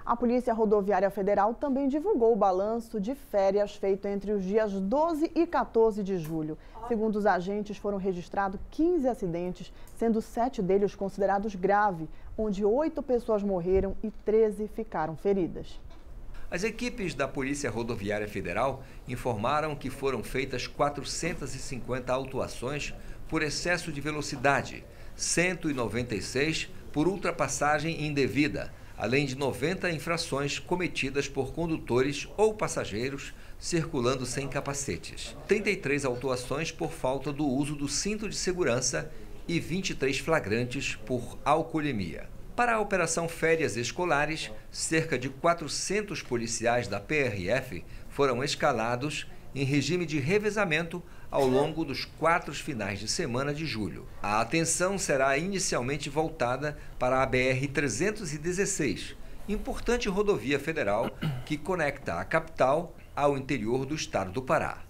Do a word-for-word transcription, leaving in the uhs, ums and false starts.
A Polícia Rodoviária Federal também divulgou o balanço de férias feito entre os dias doze e quatorze de julho. Segundo os agentes, foram registrados quinze acidentes, sendo sete deles considerados graves, onde oito pessoas morreram e treze ficaram feridas. As equipes da Polícia Rodoviária Federal informaram que foram feitas quatrocentas e cinquenta autuações por excesso de velocidade, cento e noventa e seis por ultrapassagem indevida, além de noventa infrações cometidas por condutores ou passageiros circulando sem capacetes, trinta e três autuações por falta do uso do cinto de segurança e vinte e três flagrantes por alcoolemia. Para a Operação Férias Escolares, cerca de quatrocentos policiais da P R F foram escalados em regime de revezamento ao longo dos quatro finais de semana de julho. A atenção será inicialmente voltada para a B R trezentos e dezesseis, importante rodovia federal que conecta a capital ao interior do estado do Pará.